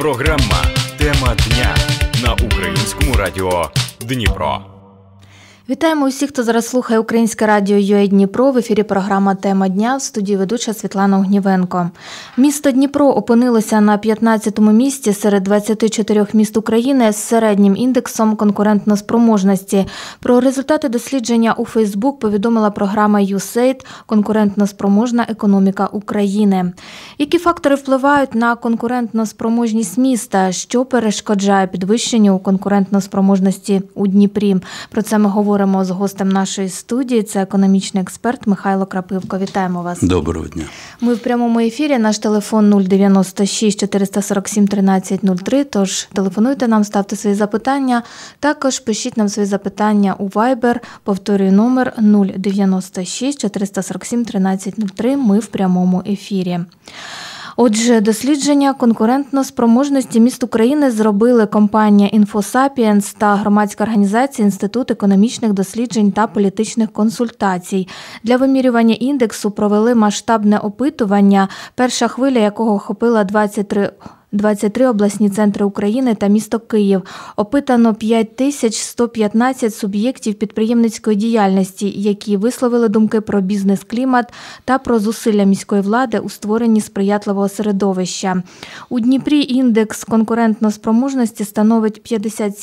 Програма «Тема дня» на Українському радіо Дніпро. Вітаємо усіх, хто зараз слухає Українське радіо UA Дніпро. В ефірі програма «Тема дня», в студії ведуча Світлана Огнівенко. Місто Дніпро опинилося на 15-му місці серед 24 міст України з середнім індексом конкурентноспроможності. Про результати дослідження у Фейсбук повідомила програма USAID «Конкурентноспроможна економіка України». Які фактори впливають на конкурентноспроможність міста? Що перешкоджає підвищенню конкурентноспроможності у Дніпрі? Про це ми говоримо з гостем нашої студії. Це економічний експерт Михайло Крапивко. Вітаємо вас. Доброго дня. Ми в прямому ефірі. Наш телефон 096 447 13 03. Тож телефонуйте нам, ставте свої запитання. Також пишіть нам свої запитання у Viber. Повторюю, номер 096 447 13 03. Ми в прямому ефірі. Отже, дослідження конкурентноспроможності міст України зробили компанія «Інфосапіенс» та громадська організація «Інститут економічних досліджень та політичних консультацій». Для вимірювання індексу провели масштабне опитування, перша хвиля якого охопила 23 обласні центри України та місто Київ. Опитано 5115 суб'єктів підприємницької діяльності, які висловили думки про бізнес-клімат та про зусилля міської влади у створенні сприятливого середовища. У Дніпрі індекс конкурентноспроможності становить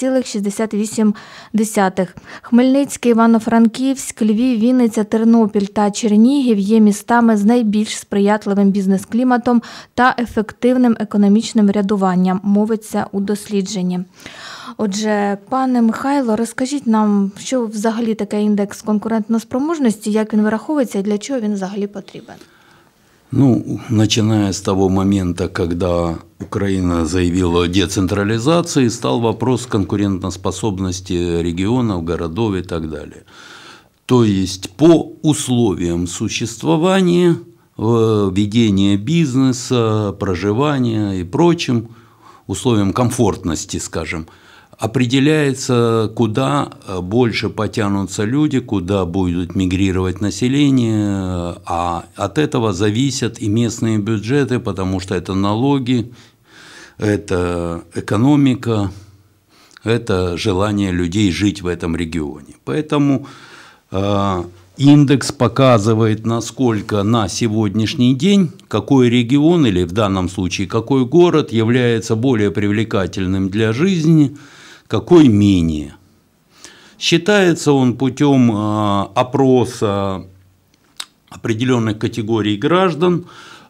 50,68. Хмельницький, Івано-Франківськ, Львів, Вінниця, Тернопіль та Чернігів є містами з найбільш сприятливим бізнес-кліматом та ефективним економічним врядуванням, мовиться у дослідженні. Отже, пане Михайло, розкажіть нам, що взагалі таке індекс конкурентноспроможності, як він вираховується і для чого він взагалі потрібен? Начиная с того момента, когда Украина заявила о децентрализации, стал вопрос конкурентоспособности регионов, городов и так далее. То есть по условиям существования, ведения бизнеса, проживания и прочим условиям комфортности, скажем, определяется, куда больше потянутся люди, куда будет мигрировать население, а от этого зависят и местные бюджеты, потому что это налоги, это экономика, это желание людей жить в этом регионе. Поэтому индекс показывает, насколько на сегодняшний день какой регион или в данном случае какой город является более привлекательным для жизни, какой менее. Считается он путем опроса определенных категорий граждан.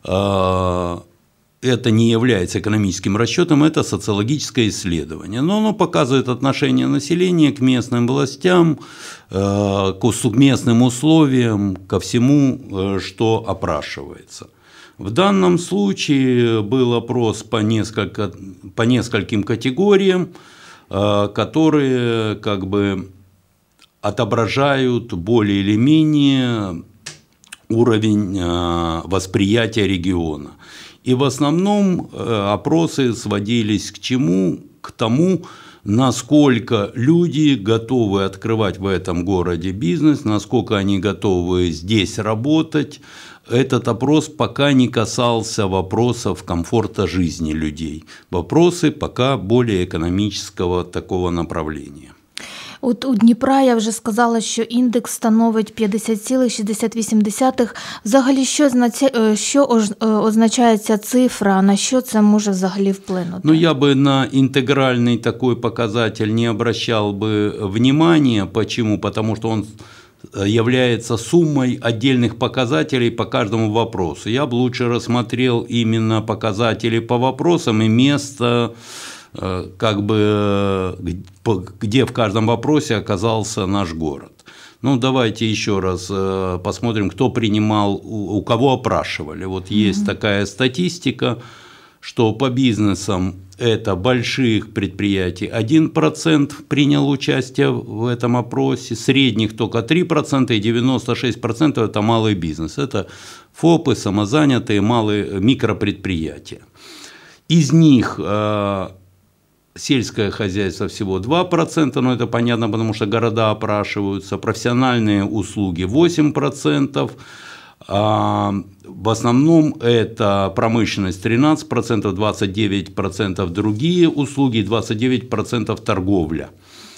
Это не является экономическим расчетом, это социологическое исследование. Но оно показывает отношение населения к местным властям, к местным условиям, ко всему, что опрашивается. В данном случае был опрос по нескольким категориям, которые как бы отображают более или менее уровень восприятия региона. И в основном опросы сводились к чему? К тому, насколько люди готовы открывать в этом городе бизнес, насколько они готовы здесь работать. Этот опрос пока не касался вопросов комфорта жизни людей. Вопросы пока более экономического такого направления. От у Дніпра я вже сказала, що індекс становить 50,68. Взагалі, що означає ця цифра, на що це може взагалі вплинути? Я бы на интегральный такой показатель не обращал бы внимания. Почему? Потому что он является суммой отдельных показателей по каждому вопросу. Я бы лучше рассмотрел именно показатели по вопросам и место, как бы, где в каждом вопросе оказался наш город. Давайте еще раз посмотрим, кто принимал, у кого опрашивали. Вот есть такая статистика, что по бизнесам это больших предприятий 1% принял участие в этом опросе, средних только 3% и 96% это малый бизнес. Это ФОПы, самозанятые, малые микропредприятия. Из них сельское хозяйство всего 2%, но это понятно, потому что города опрашиваются, профессиональные услуги 8%, В основном это промышленность 13%, 29% другие услуги, 29% торговля.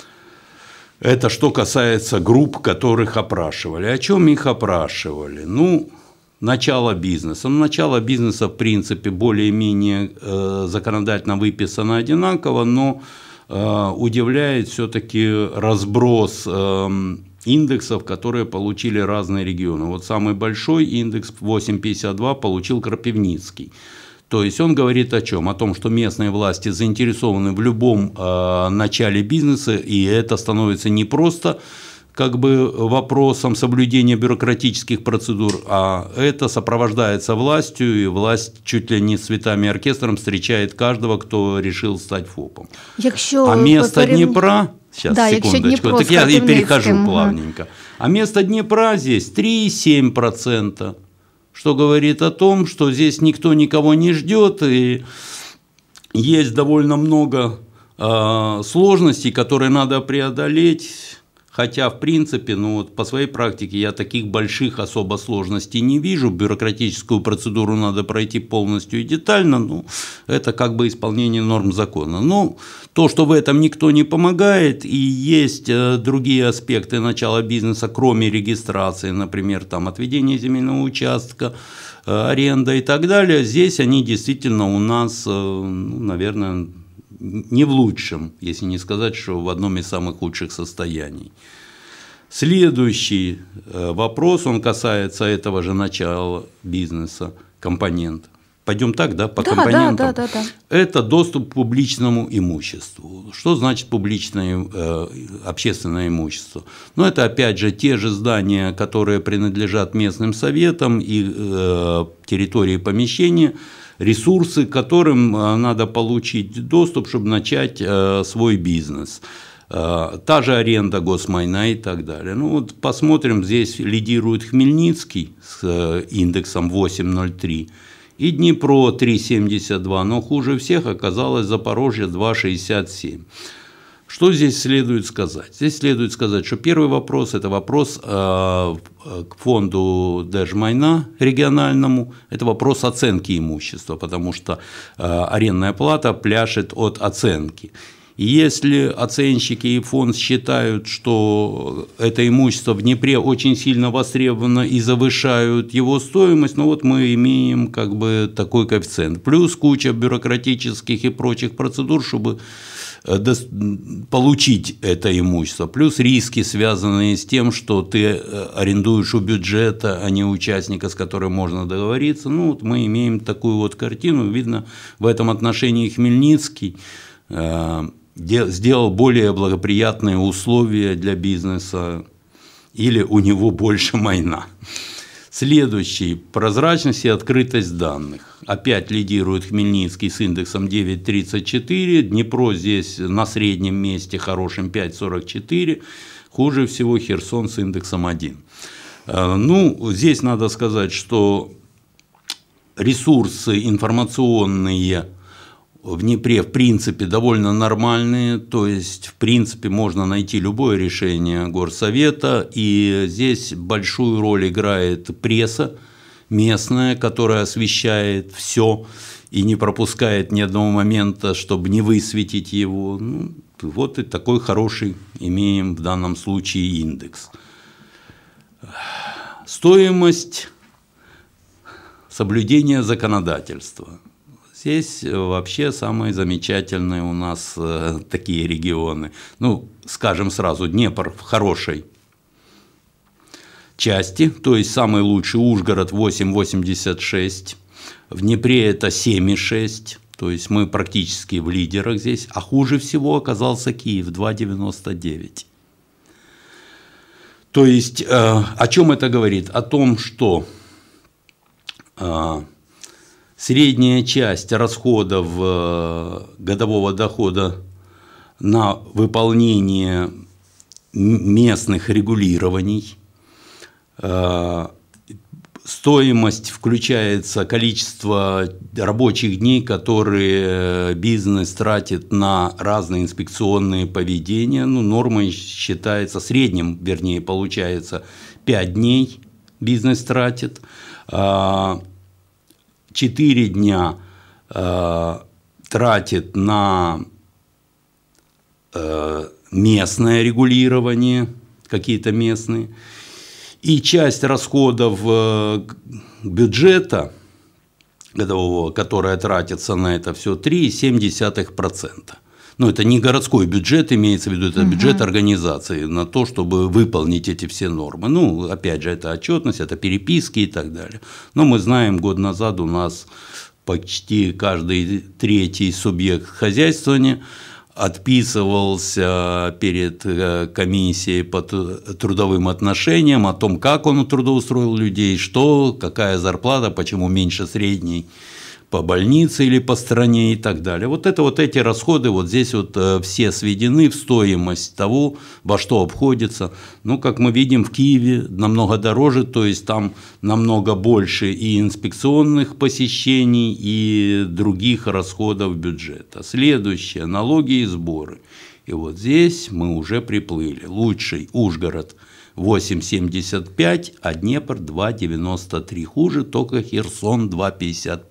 Это что касается групп, которых опрашивали. О чем их опрашивали? Начало бизнеса. Начало бизнеса, в принципе, более-менее законодательно выписано одинаково, но удивляет все-таки разброс индексов, которые получили разные регионы. Вот самый большой индекс 8,52 получил Кропивницкий. То есть он говорит о чем? О том, что местные власти заинтересованы в любом начале бизнеса, и это становится не просто вопросом соблюдения бюрократических процедур, а это сопровождается властью, и власть чуть ли не с цветами и оркестром встречает каждого, кто решил стать ФОПом. А место Днепра... Сейчас, секундочку, так я и перехожу плавненько. А место Днепра здесь 3,7%, что говорит о том, что здесь никто никого не ждет, и есть довольно много сложностей, которые надо преодолеть. Хотя, в принципе, по своей практике я таких больших особо сложностей не вижу. Бюрократическую процедуру надо пройти полностью и детально, это исполнение норм закона. Но то, что в этом никто не помогает, и есть другие аспекты начала бизнеса, кроме регистрации, например, отведение земельного участка, аренда и так далее, здесь они действительно у нас, наверное, не в лучшем, если не сказать, что в одном из самых худших состояний. Следующий вопрос, он касается этого же начала бизнеса, компонент. Пойдем так, по компонентам? Да. Это доступ к публичному имуществу. Что значит публичное, общественное имущество? Это опять же те же здания, которые принадлежат местным советам и территории помещения, ресурсы, к которым надо получить доступ, чтобы начать свой бизнес. Та же аренда госмайна и так далее. Посмотрим, здесь лидирует Хмельницкий с индексом 8,03 и Днепро 3,72, но хуже всех оказалось Запорожье 2,67. Что здесь следует сказать? Здесь следует сказать, что первый вопрос – это вопрос к фонду Держмайна региональному, это вопрос оценки имущества, потому что арендная плата пляшет от оценки. И если оценщики и фонд считают, что это имущество в Днепре очень сильно востребовано и завышают его стоимость, мы имеем такой коэффициент. Плюс куча бюрократических и прочих процедур, чтобы получить это имущество, плюс риски, связанные с тем, что ты арендуешь у бюджета, а не у участника, с которым можно договориться. Мы имеем такую картину. Видно, в этом отношении Хмельницкий сделал более благоприятные условия для бизнеса, или у него больше майна. Следующий – прозрачность и открытость данных. Опять лидирует Хмельницкий с индексом 9,34, Днепро здесь на среднем месте хорошим 5,44, хуже всего Херсон с индексом 1. Здесь надо сказать, что ресурсы информационные в Днепре, в принципе, довольно нормальные, то есть, в принципе, можно найти любое решение горсовета, и здесь большую роль играет пресса местная, которая освещает все и не пропускает ни одного момента, чтобы не высветить его. И такой хороший имеем в данном случае индекс. Стоимость соблюдения законодательства. Здесь вообще самые замечательные у нас такие регионы. Скажем сразу, Днепр в хорошей части, то есть самый лучший Ужгород 8,86, в Днепре это 7,6, то есть мы практически в лидерах здесь, а хуже всего оказался Киев 2,99. То есть о чем это говорит? О том, что средняя часть расходов годового дохода на выполнение местных регулирований, стоимость включается количество рабочих дней, которые бизнес тратит на разные инспекционные поведения. Нормой считается, средним, вернее, получается 5 дней бизнес тратит, 4 дня тратит на местное регулирование, какие-то местные, и часть расходов бюджета годового, которая тратится на это все, 3,7%. Ну, это не городской бюджет, имеется в виду, это бюджет организации на то, чтобы выполнить эти все нормы. Ну, опять же, это отчетность, это переписки и так далее. Но мы знаем, год назад у нас почти каждый 3-й субъект хозяйствования отписывался перед комиссией по трудовым отношениям о том, как он трудоустроил людей, что, какая зарплата, почему меньше средней по больнице или по стране и так далее. Вот эти расходы вот здесь вот все сведены в стоимость того, во что обходится. Ну, как мы видим, в Киеве намного дороже, то есть там намного больше и инспекционных посещений, и других расходов бюджета. Следующее – налоги и сборы. И вот здесь мы уже приплыли. Лучший Ужгород 8,75, а Днепр 2,93. Хуже только Херсон 2,55.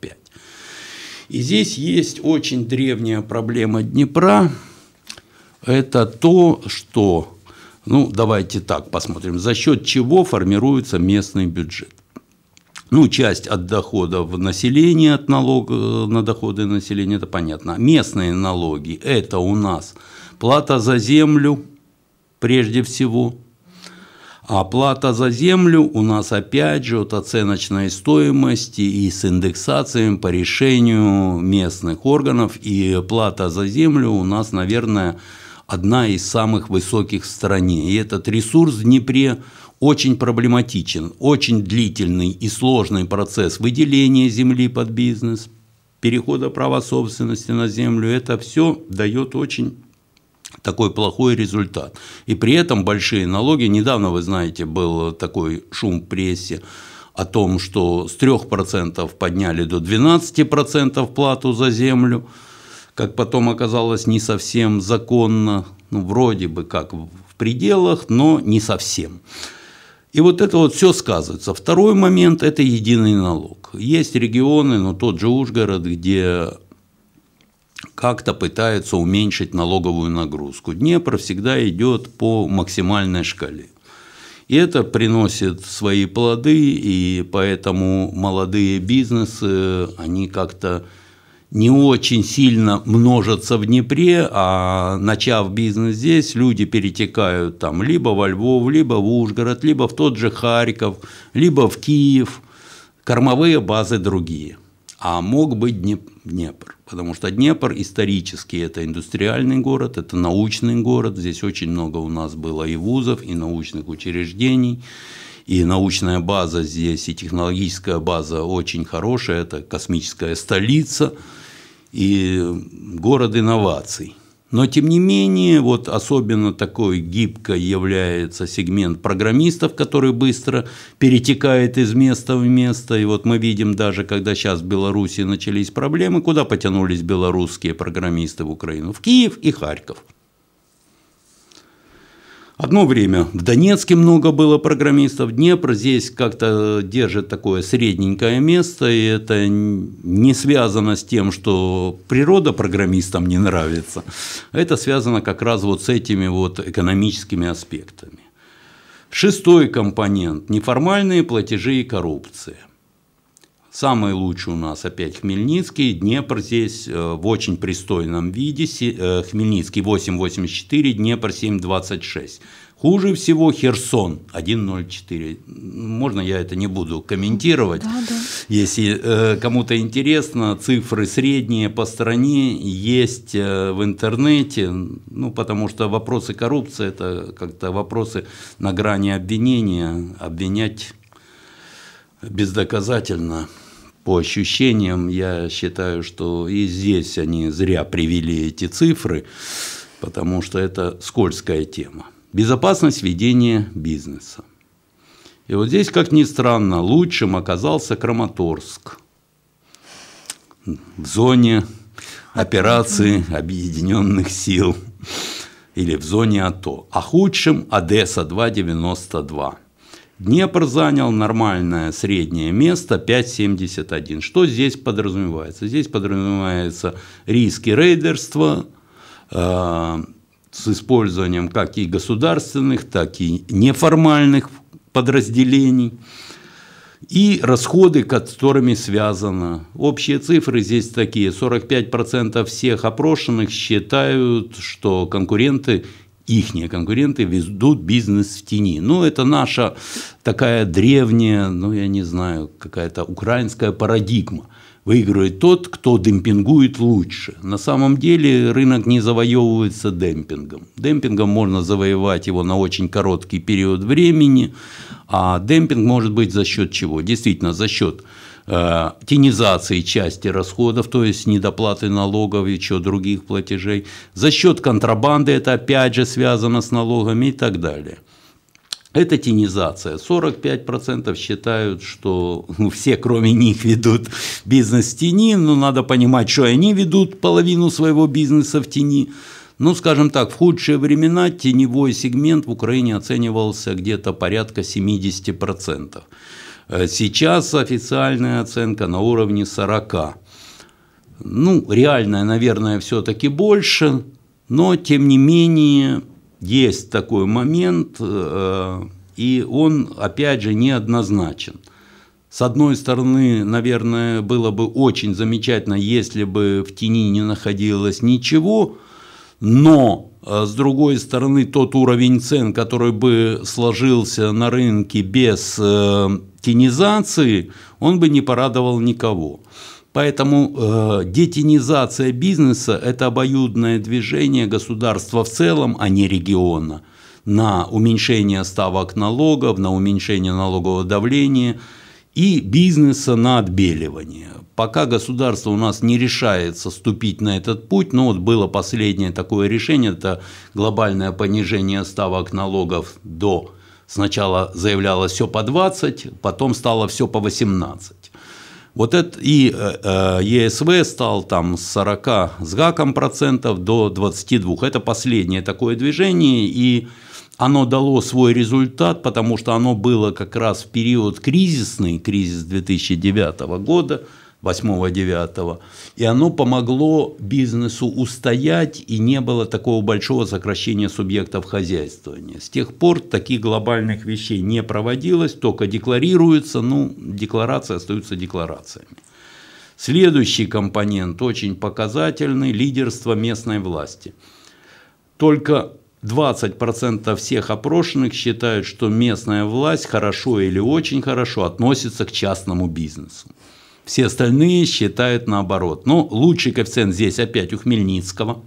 И здесь есть очень древняя проблема Днепра. Это то, что, ну, давайте так посмотрим, за счет чего формируется местный бюджет. Ну, часть от доходов населения, от налога на доходы населения, это понятно. Местные налоги – это у нас плата за землю, прежде всего. А плата за землю у нас опять же от оценочной стоимости и с индексацией по решению местных органов. И плата за землю у нас, наверное, одна из самых высоких в стране. И этот ресурс в Днепре очень проблематичен, очень длительный и сложный процесс выделения земли под бизнес, перехода права собственности на землю. Это все дает очень такой плохой результат. И при этом большие налоги. Недавно, вы знаете, был такой шум в прессе о том, что с 3% подняли до 12% плату за землю, как потом оказалось, не совсем законно, ну, вроде бы как в пределах, но не совсем. И вот это вот все сказывается. Второй момент – это единый налог. Есть регионы, ну, тот же Ужгород, где как-то пытаются уменьшить налоговую нагрузку. Днепр всегда идет по максимальной шкале. И это приносит свои плоды, и поэтому молодые бизнесы, они как-то не очень сильно множатся в Днепре, а начав бизнес здесь, люди перетекают там либо во Львов, либо в Ужгород, либо в тот же Харьков, либо в Киев, кормовые базы другие. А мог быть Днепр, потому что Днепр исторически это индустриальный город, это научный город, здесь очень много у нас было и вузов, и научных учреждений, и научная база здесь, и технологическая база очень хорошая, это космическая столица и город инноваций. Но, тем не менее, вот особенно такой гибкой является сегмент программистов, который быстро перетекает из места в место. И вот мы видим даже, когда сейчас в Беларуси начались проблемы, куда потянулись белорусские программисты в Украину? В Киев и Харьков. Одно время в Донецке много было программистов, Днепр здесь как-то держит такое средненькое место, и это не связано с тем, что природа программистам не нравится, это связано как раз вот с этими вот экономическими аспектами. Шестой компонент – неформальные платежи и коррупция. Самый лучший у нас опять Хмельницкий, Днепр здесь в очень пристойном виде, Хмельницкий 8,84, Днепр 7,26. Хуже всего Херсон 1,04. Можно я это не буду комментировать, да. Если кому-то интересно, цифры средние по стране есть в интернете, ну, потому что вопросы коррупции – это как-то вопросы на грани обвинения, обвинять бездоказательно. По ощущениям, я считаю, что и здесь они зря привели эти цифры, потому что это скользкая тема. Безопасность ведения бизнеса. И вот здесь, как ни странно, лучшим оказался Краматорск в зоне операции Объединенных сил или в зоне АТО, а худшим Одесса 2,92. Днепр занял нормальное среднее место 5,71. Что здесь подразумевается? Здесь подразумевается риски рейдерства с использованием как и государственных, так и неформальных подразделений. И расходы, которыми связано. Общие цифры здесь такие. 45% всех опрошенных считают, что ихние конкуренты ведут бизнес в тени. Ну, это наша такая древняя, я не знаю, какая-то украинская парадигма. Выигрывает тот, кто демпингует лучше. На самом деле рынок не завоевывается демпингом. Демпингом можно завоевать его на очень короткий период времени, а демпинг может быть за счет чего? Действительно, за счет тенизации части расходов, то есть недоплаты налогов и еще других платежей, за счет контрабанды, это опять же связано с налогами и так далее. Это тенизация. 45% считают, что все, кроме них, ведут бизнес в тени, но надо понимать, что они ведут половину своего бизнеса в тени. Скажем так, в худшие времена теневой сегмент в Украине оценивался где-то порядка 70%. Сейчас официальная оценка на уровне 40%. Реальная, наверное, все-таки больше, но тем не менее есть такой момент, и он, опять же, неоднозначен. С одной стороны, наверное, было бы очень замечательно, если бы в тени не находилось ничего, но, с другой стороны, тот уровень цен, который бы сложился на рынке без тенизации, он бы не порадовал никого. Поэтому детенизация бизнеса – это обоюдное движение государства в целом, а не региона, на уменьшение ставок налогов, на уменьшение налогового давления и бизнеса на отбеливание. Пока государство у нас не решается ступить на этот путь, было последнее такое решение, это глобальное понижение ставок налогов до, сначала заявлялось все по 20, потом стало все по 18. Вот это и ЕСВ стал там с 40 с гаком процентов до 22. Это последнее такое движение, и оно дало свой результат, потому что оно было как раз в период кризисный, кризис 2009 года, 8-9, и оно помогло бизнесу устоять, и не было такого большого сокращения субъектов хозяйствования. С тех пор таких глобальных вещей не проводилось, только декларируется, декларации остаются декларациями. Следующий компонент очень показательный – лидерство местной власти. Только 20% всех опрошенных считают, что местная власть хорошо или очень хорошо относится к частному бизнесу. Все остальные считают наоборот. Лучший коэффициент здесь опять у Хмельницкого,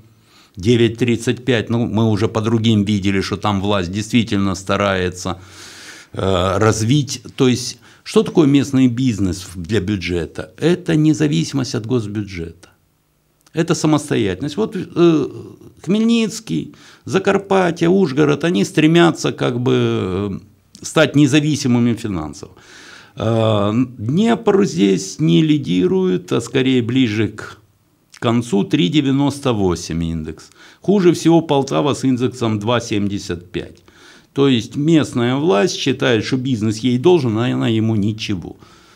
9,35. Мы уже по другим видели, что там власть действительно старается развить. То есть, что такое местный бизнес для бюджета? Это независимость от госбюджета. Это самостоятельность. Вот Хмельницкий, Закарпатье, Ужгород, они стремятся стать независимыми финансово. Днепр здесь не лидирует, а скорее ближе к концу 3,98 индекс. Хуже всего Полтава с индексом 2,75. То есть местная власть считает, что бизнес ей должен, а она ему ничего.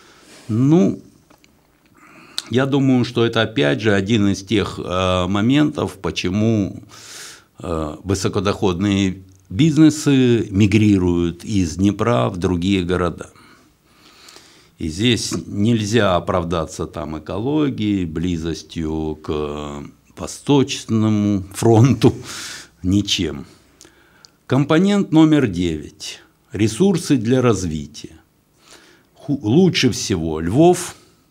Я думаю, что это опять же один из тех моментов, почему высокодоходные бизнесы мигрируют из Днепра в другие города. И здесь нельзя оправдаться экологией, близостью к Восточному фронту, ничем. Компонент номер 9. Ресурсы для развития. Лучше всего Львов,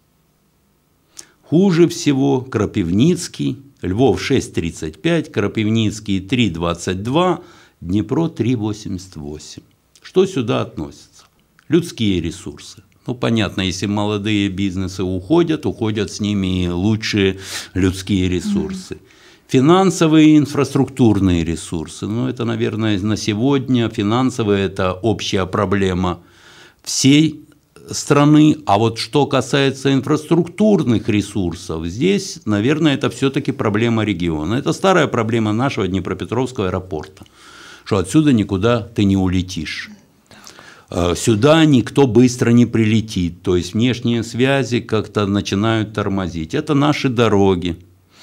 хуже всего Крапивницкий. Львов 6,35, Крапивницкий 3,22, Днепро 3,88. Что сюда относится? Людские ресурсы. Понятно, если молодые бизнесы уходят с ними и лучшие людские ресурсы. Финансовые и инфраструктурные ресурсы. Это, наверное, на сегодня финансовые – это общая проблема всей страны. А вот что касается инфраструктурных ресурсов, здесь, наверное, это все-таки проблема региона. Это старая проблема нашего Днепропетровского аэропорта, что отсюда никуда ты не улетишь. сюда никто быстро не прилетит, то есть внешние связи как-то начинают тормозить. Это наши дороги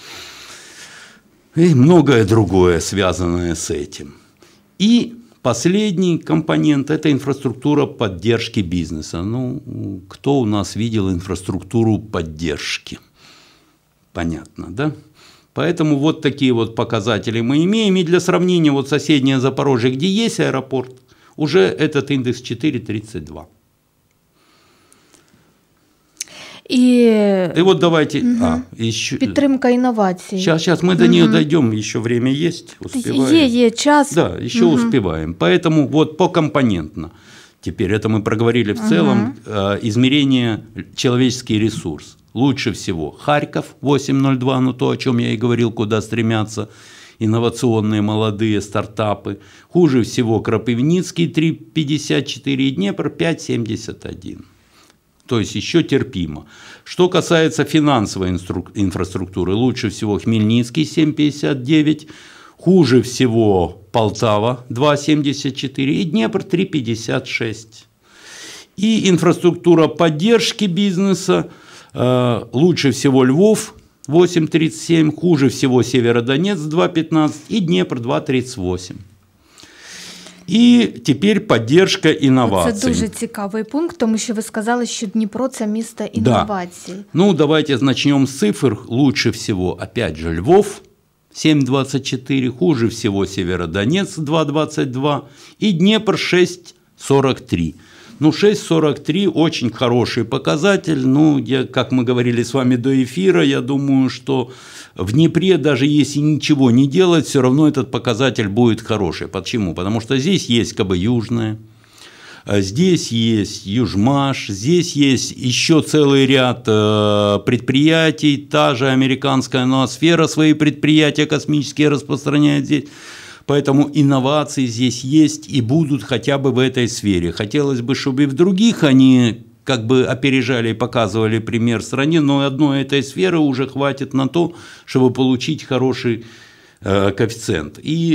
и многое другое, связанное с этим. И последний компонент – это инфраструктура поддержки бизнеса. Ну, кто у нас видел инфраструктуру поддержки? Понятно, да? Поэтому вот такие вот показатели мы имеем. И для сравнения, вот соседнее Запорожье, где есть аэропорт, уже этот индекс 4,32. И вот давайте еще підтримка інновацій. Сейчас мы до нее дойдем, еще время есть, успеваем. Есть час. Да, еще успеваем. Поэтому вот покомпонентно. Теперь это мы проговорили в целом. Измерение человеческий ресурс. Лучше всего Харьков 8,02, ну то, о чем я и говорил, куда стремятся инновационные молодые стартапы. Хуже всего Кропивницкий 3,54 и Днепр 5,71. То есть еще терпимо. Что касается финансовой инфраструктуры, лучше всего Хмельницкий 7,59, хуже всего Полтава 2,74 и Днепр 3,56. И инфраструктура поддержки бизнеса, лучше всего Львов 8,37, хуже всего Северодонецк 2,15 и Днепр 2,38. І тепер підтримка інновацій. Це дуже цікавий пункт, тому що ви сказали, що Дніпро – це місто інновацій. Да. Ну, давайте начнем с цифр. Лучше всего, опять же, Львов 7,24, хуже всего Северодонецк 2,22 и Днепр 6,43. Ну, 6,43 очень хороший показатель. Ну, как мы говорили с вами до эфира, я думаю, что в Днепре, даже если ничего не делать, все равно этот показатель будет хороший. Почему? Потому что здесь есть КБ Южное, здесь есть Южмаш, здесь есть еще целый ряд предприятий, та же американская ноосфера свои предприятия космические распространяет здесь. Поэтому инновации здесь есть и будут хотя бы в этой сфере. Хотелось бы, чтобы и в других они как бы опережали и показывали пример стране, но одной этой сферы уже хватит на то, чтобы получить хороший коэффициент. И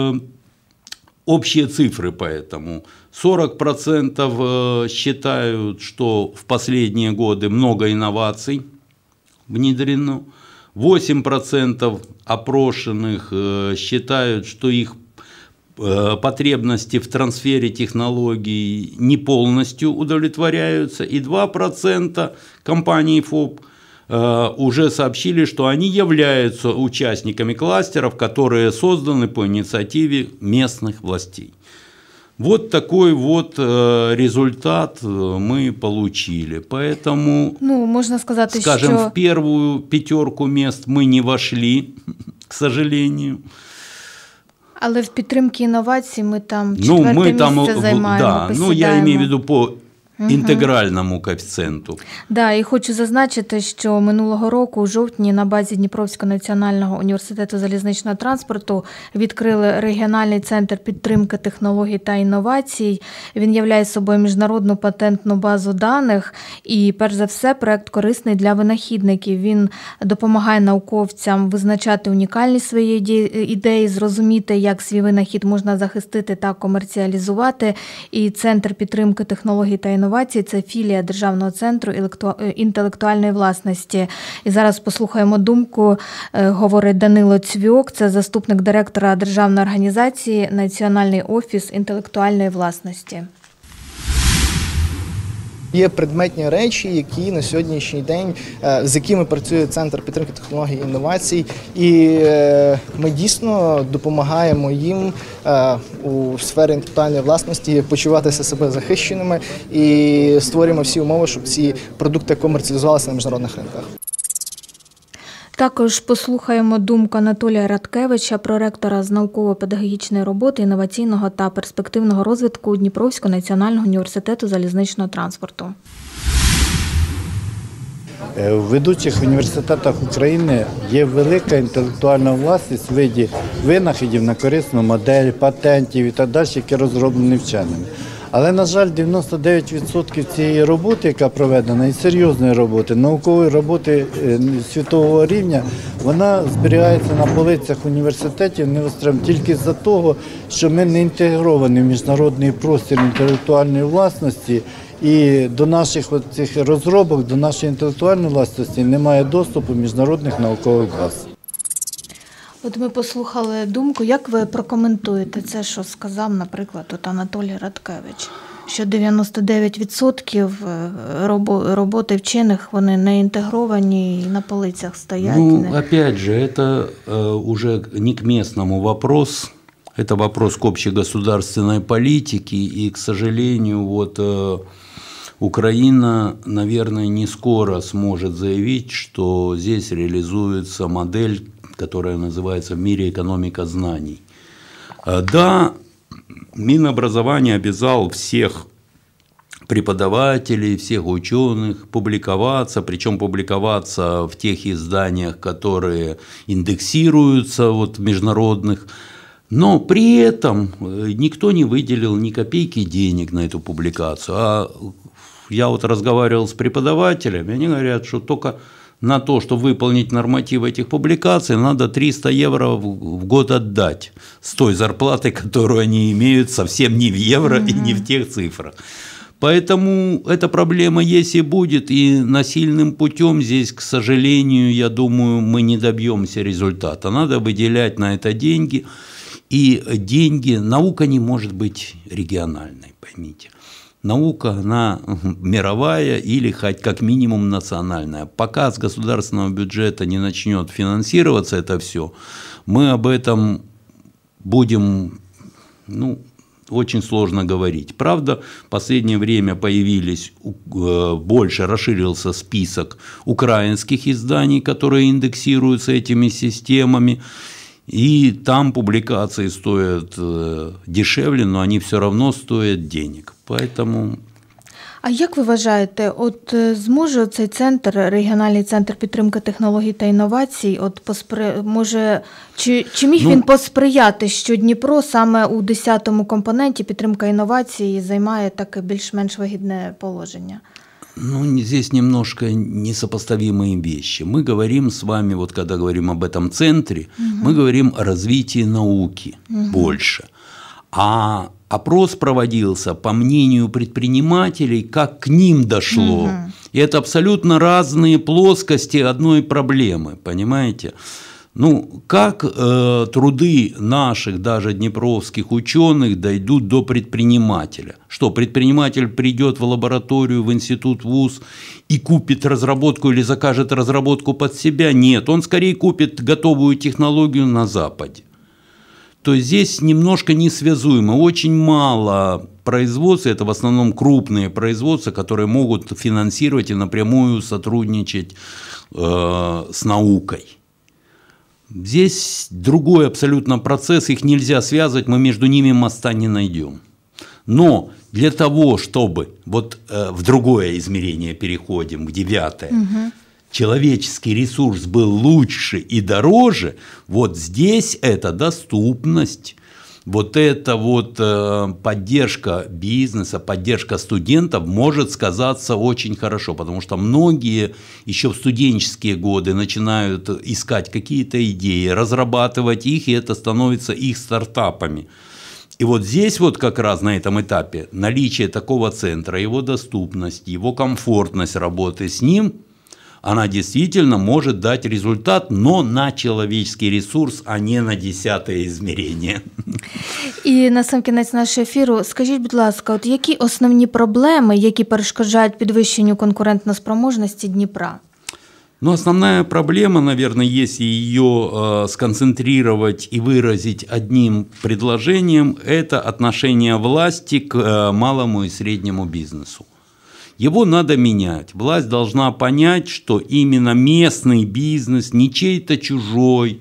общие цифры поэтому. 40% считают, что в последние годы много инноваций внедрено. 8% опрошенных считают, что их потребности в трансфере технологий не полностью удовлетворяются, и 2% компаний ФОП уже сообщили, что они являются участниками кластеров, которые созданы по инициативе местных властей. Вот такой вот результат мы получили. Поэтому, ну, можно сказать, скажем, в первую пятерку мест мы не вошли, к сожалению. Але в підтримці інновацій ми там четверте місце займаємо, да, ну, я имею в виду по інтегральному коефіцієнту. Да, і хочу зазначити, що минулого року у жовтні на базі Дніпровського національного університету залізничного транспорту відкрили регіональний центр підтримки технологій та інновацій. Він являє собою міжнародну патентну базу даних і, перш за все, проект корисний для винахідників. Він допомагає науковцям визначати унікальність своєї ідеї, зрозуміти, як свій винахід можна захистити та комерціалізувати. І центр підтримки технологій та інновацій – це філія Державного центру інтелектуальної власності. І зараз послухаємо думку, говорить Данило Цвьок, це заступник директора Державної організації Національний офіс інтелектуальної власності. Є предметні речі, які на сьогоднішній день, з якими працює Центр підтримки технологій і інновацій, і ми дійсно допомагаємо їм у сфері інтелектуальної власності почуватися себе захищеними і створюємо всі умови, щоб ці продукти комерціалізувалися на міжнародних ринках. Також послухаємо думку Анатолія Радкевича, проректора з науково-педагогічної роботи, інноваційного та перспективного розвитку Дніпровського національного університету залізничного транспорту. В ведучих університетах України є велика інтелектуальна власність в виді винаходів на корисну модель, патентів і так далі, які розроблені вченими. Але, на жаль, 99% цієї роботи, яка проведена, і серйозної роботи, наукової роботи світового рівня, вона зберігається на полицях університетів невостроєно тільки з-за того, що ми не інтегровані в міжнародний простір інтелектуальної власності, і до наших цих розробок, до нашої інтелектуальної власності немає доступу міжнародних наукових баз. От ми послухали думку, як ви прокоментуєте це, що сказав, наприклад, от Анатолій Радкевич, що 99% роботи вчених, вони не інтегровані і на полицях стоять? Опять же, это уже не к местному вопрос, это вопрос к общегосударственной политике, и, к сожалению, вот Украина, наверное, не скоро сможет заявить, что здесь реализуется модель, которая называется в мире экономика знаний. Да, Минобразование обязал всех преподавателей, всех ученых публиковаться, причем публиковаться в тех изданиях, которые индексируются, вот, международных. Но при этом никто не выделил ни копейки денег на эту публикацию. А я вот разговаривал с преподавателями, они говорят, что только на то, чтобы выполнить нормативы этих публикаций, надо 300 евро в год отдать с той зарплаты, которую они имеют, совсем не в евро и не в тех цифрах. Поэтому эта проблема есть и будет, и насильным путем здесь, к сожалению, я думаю, мы не добьемся результата. Надо выделять на это деньги, и деньги, наука не может быть региональной, поймите. Наука, она мировая или хоть как минимум национальная. Пока с государственного бюджета не начнет финансироваться это все, мы об этом будем, очень сложно говорить. Правда, в последнее время появились, больше расширился список украинских изданий, которые индексируются этими системами. И там публикации стоят дешевле, но они все равно стоят денег. Поэтому... А як ви вважаєте, от зможе цей центр, регіональний центр підтримки технологій та інновацій, чи міг він посприяти, що Дніпро саме у 10-му компоненті підтримка інновацій займає таке більш-менш вигідне положення? Здесь немножко несопоставимые вещи. Мы говорим с вами, вот когда говорим об этом центре, мы говорим о развитии науки больше. А опрос проводился по мнению предпринимателей, как к ним дошло. И это абсолютно разные плоскости одной проблемы, понимаете? Как труды наших, даже днепровских ученых дойдут до предпринимателя? Что, предприниматель придет в лабораторию, в институт, в вуз и купит разработку или закажет разработку под себя? Нет, он скорее купит готовую технологию на Западе. То есть здесь немножко несвязуемо. Очень мало производств, это в основном крупные производства, которые могут финансировать и напрямую сотрудничать с наукой. Здесь другой абсолютно процесс, их нельзя связывать, мы между ними моста не найдем. Но для того, чтобы, вот в другое измерение переходим, к 9-е, человеческий ресурс был лучше и дороже, вот здесь это доступность, вот эта вот поддержка бизнеса, поддержка студентов может сказаться очень хорошо, потому что многие еще в студенческие годы начинают искать какие-то идеи, разрабатывать их, и это становится их стартапами. И вот здесь вот как раз на этом этапе наличие такого центра, его доступность, его комфортность работы с ним, она действительно может дать результат, но на человеческий ресурс, а не на 10-е измерение. І на сам кінець нашого ефіру, скажіть, будь ласка, от які основні проблеми, які перешкоджають підвищенню конкурентоспроможності Дніпра? Основная проблема, наверное, если ее сконцентрировать и выразить одним предложением, это отношение власти к малому и среднему бизнесу. Его надо менять. Власть должна понять, что именно местный бизнес, не чей-то чужой,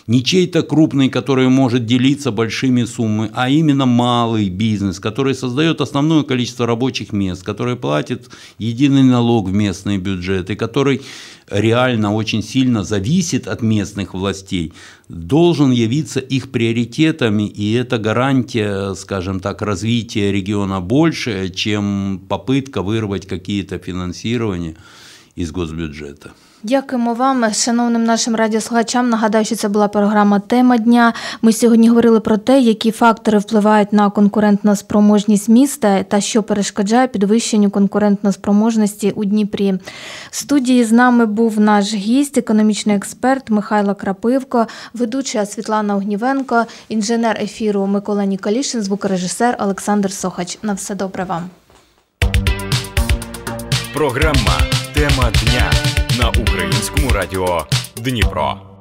Не чей-то крупный, который может делиться большими суммами, а именно малый бизнес, который создает основное количество рабочих мест, который платит единый налог в местный бюджет и который реально очень сильно зависит от местных властей, должен явиться их приоритетами, и это гарантия, скажем так, развития региона больше, чем попытка вырвать какие-то финансирования із госбюджету. Дякуємо вам, шановним нашим радіослухачам. Нагадаю, що це була програма «Тема дня». Ми сьогодні говорили про те, які фактори впливають на конкурентноспроможність міста та що перешкоджає підвищенню конкурентноспроможності у Дніпрі. В студії з нами був наш гість, економічний експерт Михайло Крапивко, ведуча Світлана Огнівенко, інженер ефіру Микола Ніколішин, звукорежисер Олександр Сохач. На все добре вам. Програма «Тема дня» на Українському радіо Дніпро.